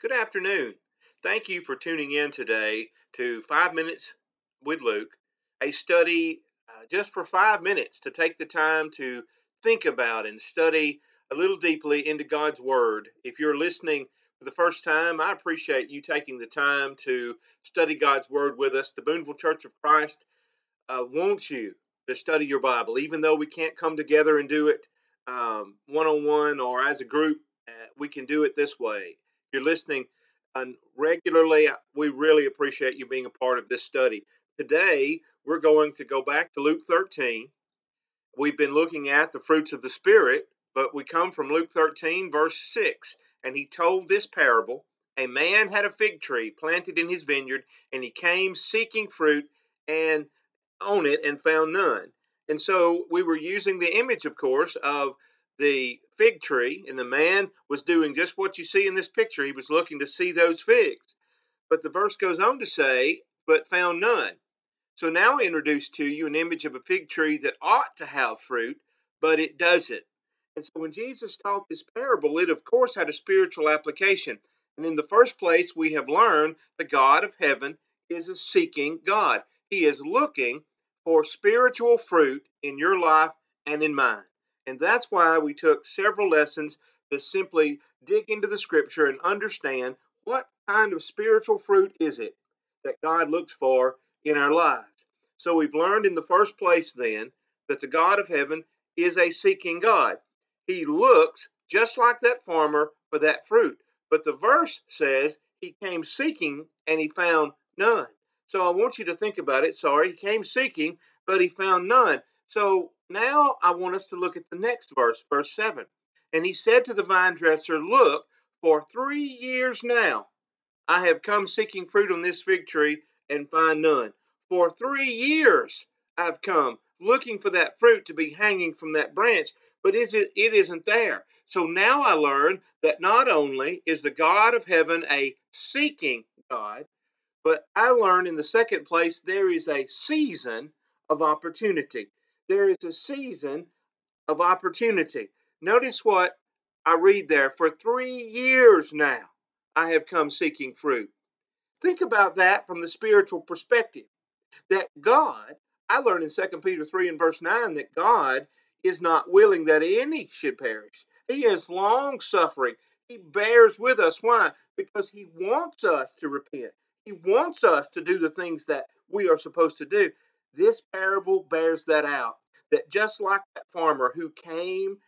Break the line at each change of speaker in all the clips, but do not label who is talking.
Good afternoon. Thank you for tuning in today to 5 Minutes with Luke, a study just for 5 minutes to take the time to think about and study a little deeply into God's Word. If you're listening for the first time, I appreciate you taking the time to study God's Word with us. The Boonville Church of Christ wants you to study your Bible, even though we can't come together and do it one on one or as a group. We can do it this way. If you're listening regularly, we really appreciate you being a part of this study. Today, we're going to go back to Luke 13. We've been looking at the fruits of the Spirit, but we come from Luke 13, verse 6. And he told this parable: a man had a fig tree planted in his vineyard, and he came seeking fruit and on it and found none. And so we were using the image, of course, of the fig tree, and the man was doing just what you see in this picture. He was looking to see those figs. But the verse goes on to say, but found none. So now I introduce to you an image of a fig tree that ought to have fruit, but it doesn't. And so when Jesus taught this parable, it of course had a spiritual application. And in the first place, we have learned the God of heaven is a seeking God. He is looking for spiritual fruit in your life and in mine. And that's why we took several lessons to simply dig into the scripture and understand what kind of spiritual fruit is it that God looks for in our lives. So we've learned in the first place then that the God of heaven is a seeking God. He looks just like that farmer for that fruit. But the verse says he came seeking and he found none. So I want you to think about it. Sorry, he came seeking, but he found none. So now I want us to look at the next verse, verse 7. And he said to the vine dresser, look, for 3 years now I have come seeking fruit on this fig tree and find none. For 3 years I've come looking for that fruit to be hanging from that branch, but it isn't there. So now I learn that not only is the God of heaven a seeking God, but I learned in the second place there is a season of opportunity. There is a season of opportunity. Notice what I read there. For 3 years now I have come seeking fruit. Think about that from the spiritual perspective. That God, I learned in 2 Peter 3 and verse 9 that God is not willing that any should perish. He is long suffering. He bears with us. Why? Because he wants us to repent. He wants us to do the things that we are supposed to do. This parable bears that out. That just like that farmer who came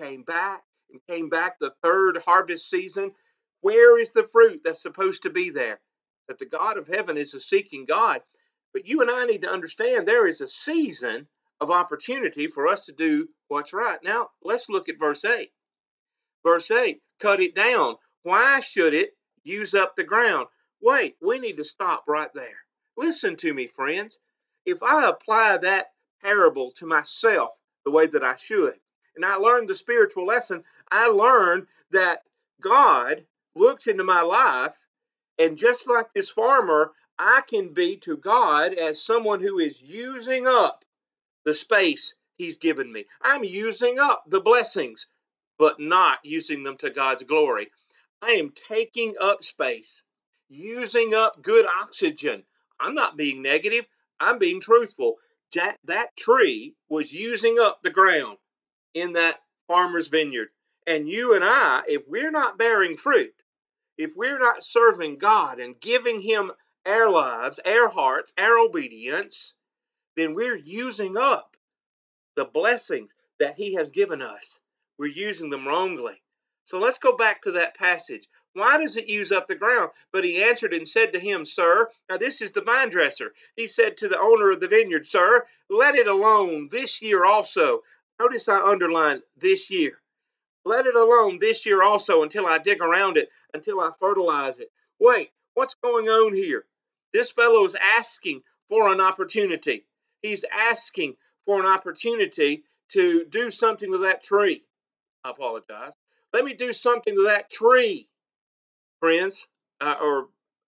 and came back the third harvest season, where is the fruit that's supposed to be there? That the God of heaven is a seeking God. But you and I need to understand there is a season of opportunity for us to do what's right. Now, let's look at verse 8. Verse 8, cut it down. Why should it use up the ground? Wait, we need to stop right there. Listen to me, friends. If I apply that parable to myself the way that I should, and I learned the spiritual lesson, I learned that God looks into my life, and just like this farmer, I can be to God as someone who is using up the space he's given me. I'm using up the blessings, but not using them to God's glory. I am taking up space, using up good oxygen. I'm not being negative. I'm being truthful. That tree was using up the ground in that farmer's vineyard. And you and I, if we're not bearing fruit, if we're not serving God and giving him our lives, our hearts, our obedience, then we're using up the blessings that he has given us. We're using them wrongly. So let's go back to that passage. Why does it use up the ground? But he answered and said to him, Sir, now this is the vine dresser. He said to the owner of the vineyard, Sir, let it alone this year also. Notice I underlined this year. Let it alone this year also until I dig around it, until I fertilize it. Wait, what's going on here? This fellow is asking for an opportunity. He's asking for an opportunity to do something to that tree. I apologize. Let me do something to that tree, friends. Or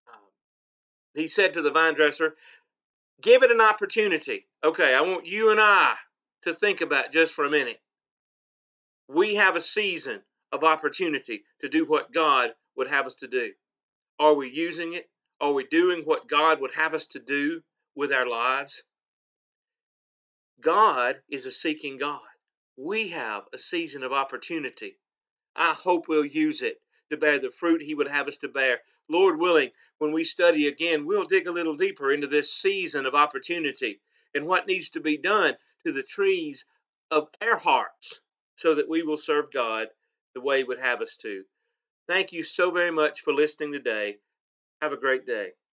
he said to the vine dresser, give it an opportunity. Okay, I want you and I to think about just for a minute. We have a season of opportunity to do what God would have us to do. Are we using it? Are we doing what God would have us to do with our lives? God is a seeking God. We have a season of opportunity. I hope we'll use it to bear the fruit He would have us to bear. Lord willing, when we study again, we'll dig a little deeper into this season of opportunity and what needs to be done to the trees of our hearts so that we will serve God the way He would have us to. Thank you so very much for listening today. Have a great day.